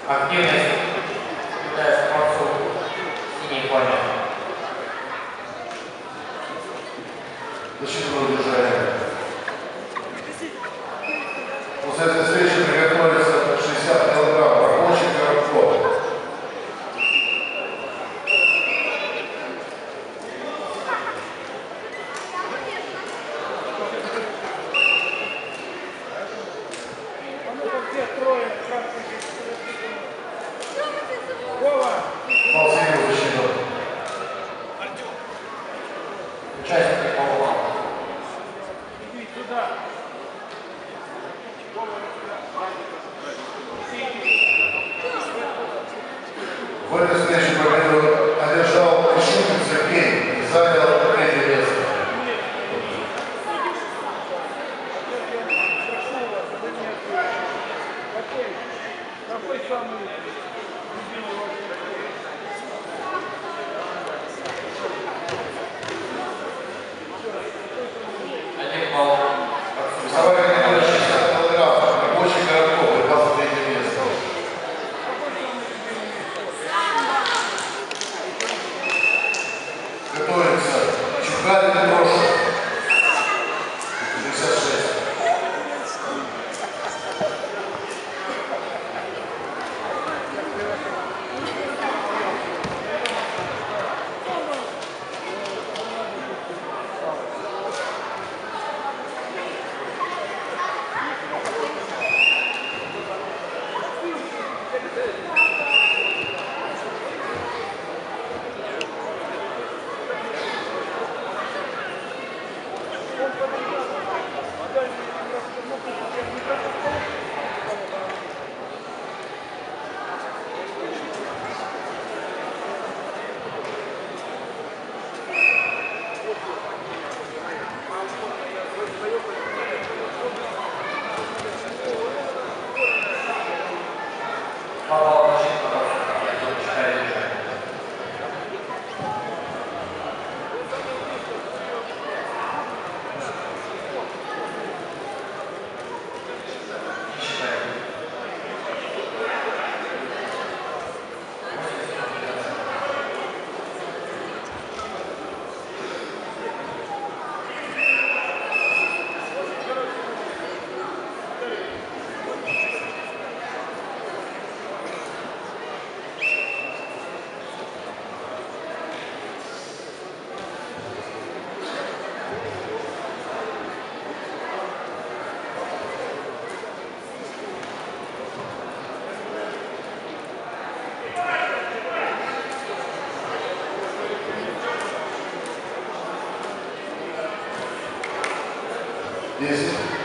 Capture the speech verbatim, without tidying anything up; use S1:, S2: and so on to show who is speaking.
S1: Активность является творцом синей формы.
S2: Защитного движения. После этой встречи приготовиться шестьдесят килограмм рабочий коротков. Полсилу защиту.
S1: Участники полума.
S3: Иди сюда.
S2: В этой встрече победу одержал Ишутин Сергей и занял третье место.
S3: Какой самый любимый ваш?
S1: Олег Павлов.
S2: Весовая категория шестьдесят килограмм, рабочий коротков, двадцать третье место. Готовится Чугай Петроша, шестьдесят шесть.
S1: Павел Лошадь, пожалуйста, читаю движение. Считаю.
S2: Десять.